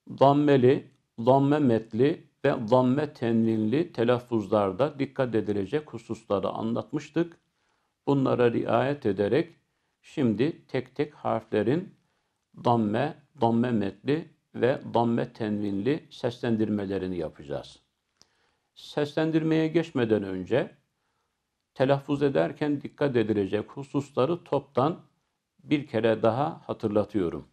Dammeli, damme metli ve damme tenvinli telaffuzlarda dikkat edilecek hususları anlatmıştık. Bunlara riayet ederek şimdi tek tek harflerin damme metli ve damme tenvinli seslendirmelerini yapacağız. Seslendirmeye geçmeden önce telaffuz ederken dikkat edilecek hususları toptan bir kere daha hatırlatıyorum.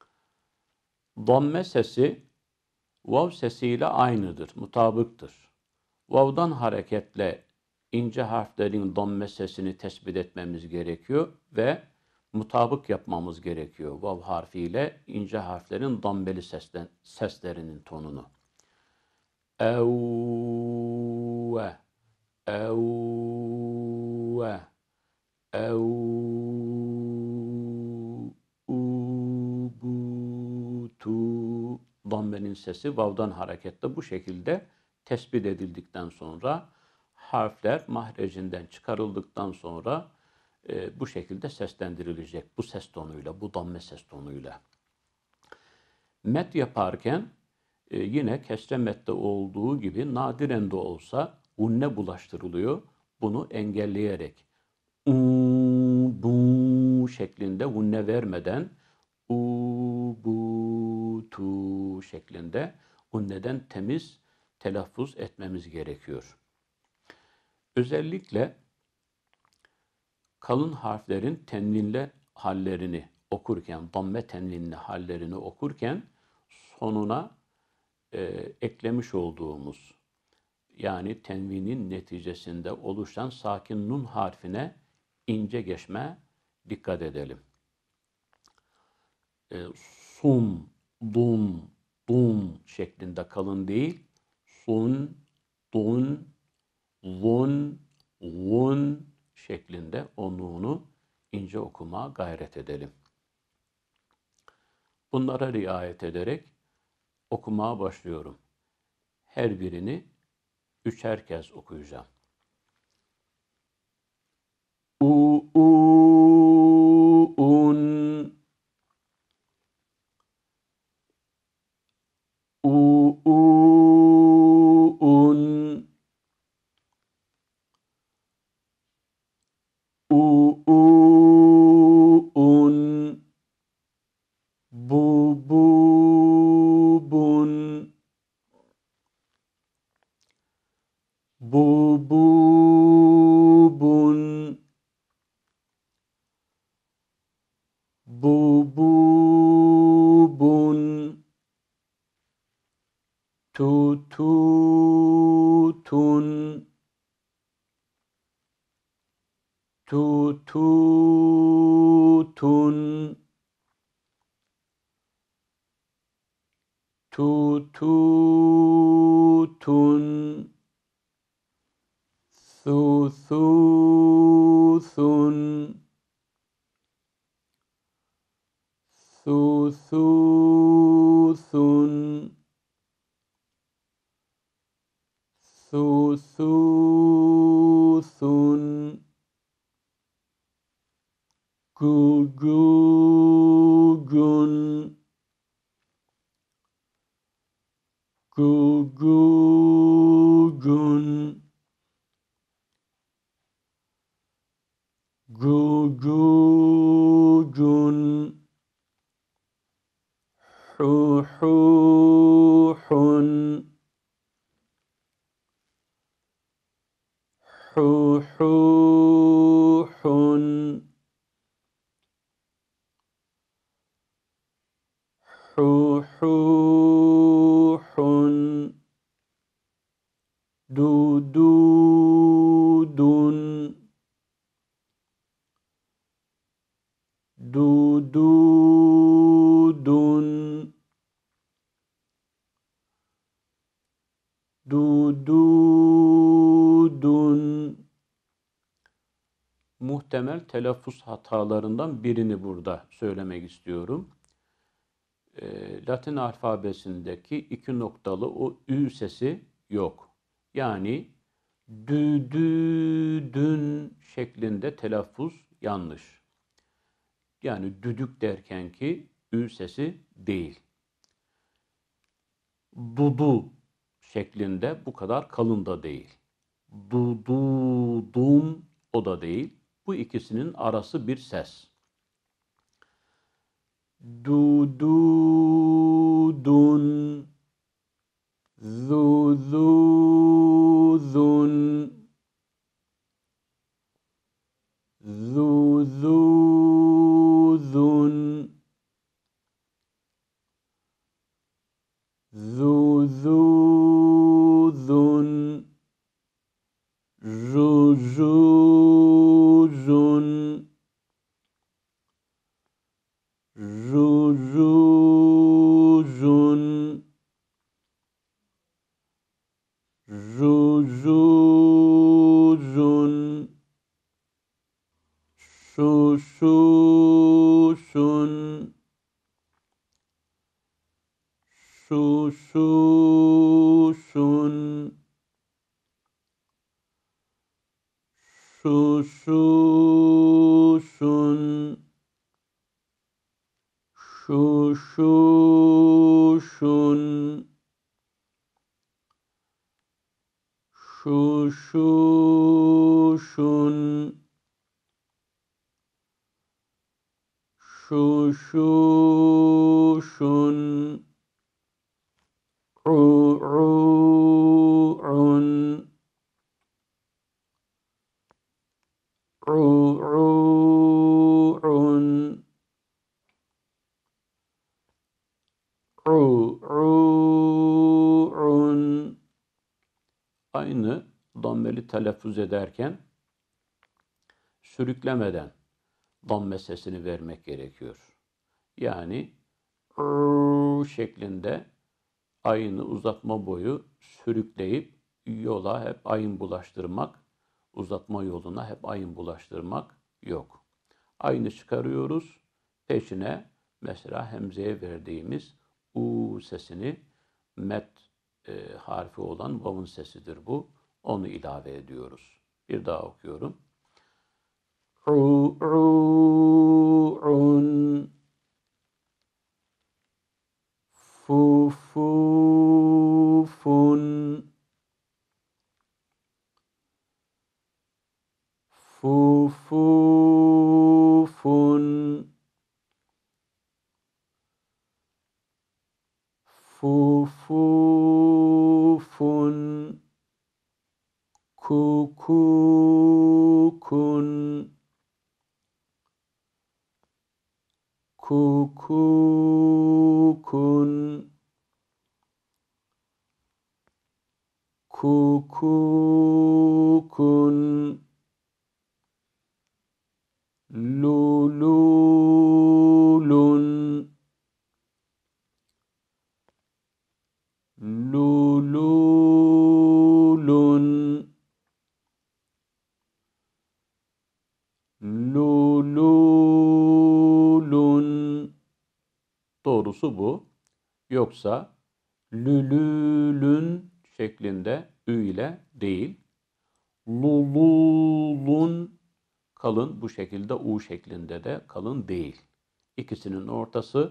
Damme sesi vav sesiyle aynıdır, mutabıktır. Vav'dan hareketle ince harflerin damme sesini tespit etmemiz gerekiyor ve mutabık yapmamız gerekiyor. Vav harfiyle ince harflerin dammeli seslerinin tonunu. Evve, evve, ev, ubutu. Dammenin sesi vav'dan hareketle bu şekilde tespit edildikten sonra harfler mahrecinden çıkarıldıktan sonra bu şekilde seslendirilecek. Bu ses tonuyla, bu damme ses tonuyla. Met yaparken yine kesre mette olduğu gibi nadiren de olsa unne bulaştırılıyor. Bunu engelleyerek bu şeklinde unne vermeden ubutu şeklinde unneden temiz telaffuz etmemiz gerekiyor. Özellikle kalın harflerin tenvinli hallerini okurken, damme tenvinli hallerini okurken sonuna eklemiş olduğumuz yani tenvinin neticesinde oluşan sakin nun harfine ince geçme dikkat edelim. Sum, dum, dum şeklinde kalın değil. Sun, dun, lun, lun şeklinde o nunu ince okuma gayret edelim. Bunlara riayet ederek okumaya başlıyorum. Her birini üçer kez okuyacağım. Un, un, un, bun, bubun, bubun, tutun, tutun, tutun, thuthun, thuthun, thuthun, gugun, gugun, gugun, huhuhun, huhuhun, huhuhun, dududun, dududun, dududun. Muhtemel telaffuz hatalarından birini burada söylemek istiyorum. Latin alfabesindeki iki noktalı o ü sesi yok. Yani düdün şeklinde telaffuz yanlış. Yani düdük derken ki ü sesi değil. Dudu şeklinde bu kadar kalın da değil. Dudum o da değil. Bu ikisinin arası bir ses. Dudun, zuzun, zuzun, zuzun, zuzun, zuzun, zuzun, susun, susun, susun, şuşun, şuşun, şuşun, u'un, u'un, u'un. Aynı dammeli telaffuz ederken sürüklemeden damme sesini vermek gerekiyor. Yani şeklinde ayını uzatma boyu sürükleyip yola hep ayın bulaştırmak, uzatma yoluna hep ayın bulaştırmak yok. Ayını çıkarıyoruz, peşine mesela hemzeye verdiğimiz u sesini met harfi olan vav'ın sesidir bu. Onu ilave ediyoruz. Bir daha okuyorum. Un, fufun, fufufun, fufufun, kukukun, kukukun, kukukun, lululun, lululun, lululun. Doğrusu bu. Yoksa lülülün şeklinde ü ile değil. Lululun kalın bu şekilde u şeklinde de kalın değil. İkisinin ortası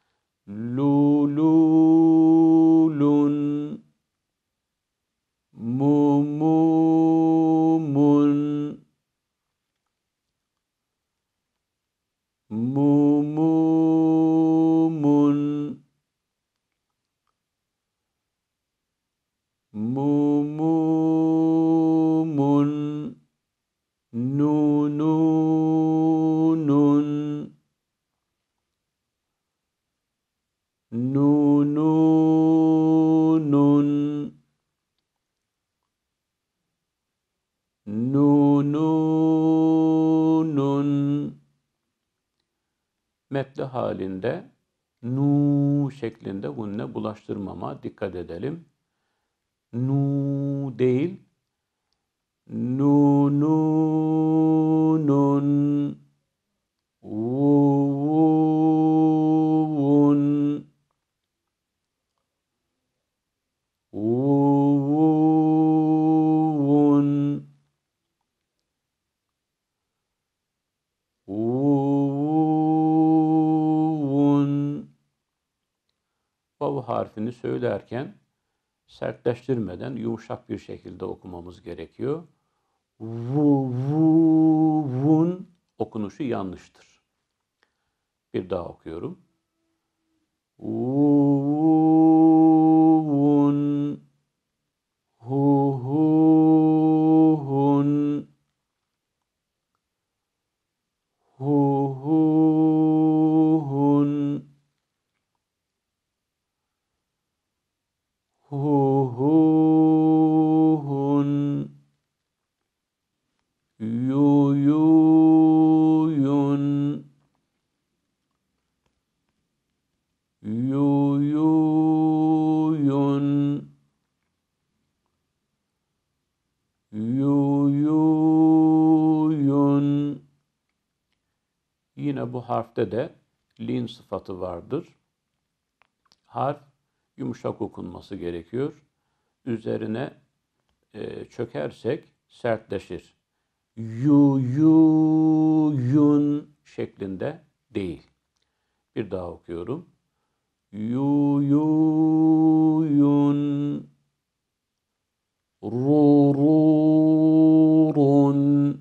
lululun, mumumun, mumumun, mumumun, nununun, nununun, nununun. Metli halinde nu şeklinde gunne bulaştırmama dikkat edelim. Nu değil, nununun, vuvun, vuvun, vuvun. Vav harfi harfini söylerken sertleştirmeden yumuşak bir şekilde okumamız gerekiyor. Vun okunuşu yanlıştır. Bir daha okuyorum. Vun, hun, hun, hun, yun, yuyun, yuyun. Yine bu harfte de lin sıfatı vardır. Harf yumuşak okunması gerekiyor. Üzerine çökersek sertleşir. Yun şeklinde değil. Bir daha okuyorum. Yun, rurun,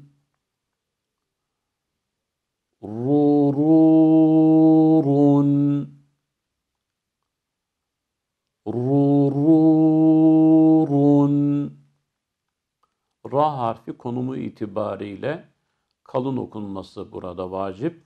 rurun, rurun. Ra harfi konumu itibariyle kalın okunması burada vacip.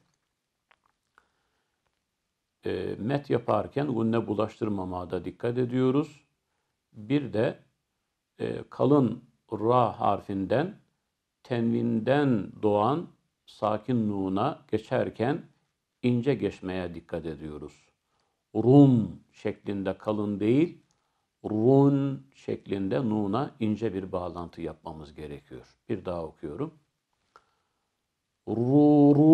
Met yaparken gunne bulaştırmamaya da dikkat ediyoruz. Bir de kalın ra harfinden tenvinden doğan sakin nuna geçerken ince geçmeye dikkat ediyoruz. Run şeklinde kalın değil, run şeklinde nuna ince bir bağlantı yapmamız gerekiyor. Bir daha okuyorum. Rurun,